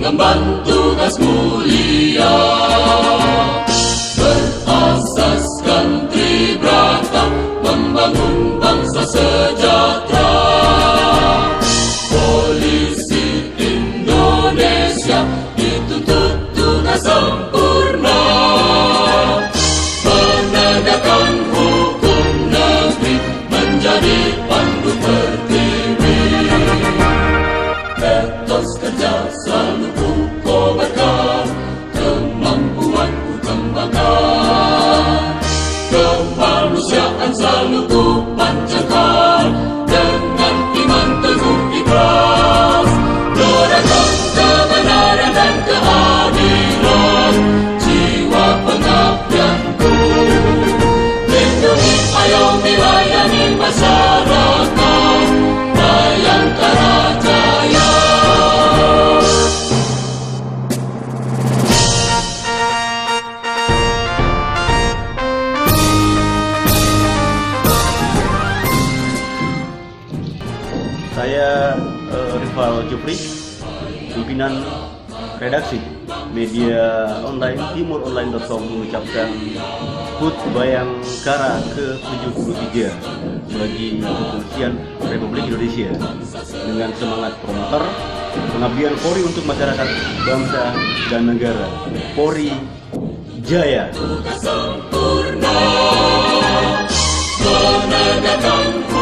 mengemban tugas mulia, berasaskan Tribrata, membangun bangsa sejahtera. Polisi Indonesia dituntut tugas sempurna, menegakkan hukum negeri menjadi pandu tertiwi. Etos kerja selalu ku kobarkan, kemampuan ku kembangkan, kemanusiaan selalu ku pancarkan, dengan iman teguh ikhlas, gerakan kebenaran dan keadilan, jiwa pengabdianku, lindungi, ayomi, layani masyarakat, Bayangkara Jaya. Saya Rival Jupri, pimpinan redaksi media online timuronline.com, mengucapkan HUT Bayangkara ke-73 bagi Kepolisian Republik Indonesia dengan semangat promotor pengabdian Polri untuk masyarakat, bangsa, dan negara. Polri Jaya. Tugas sempurna, menegakkan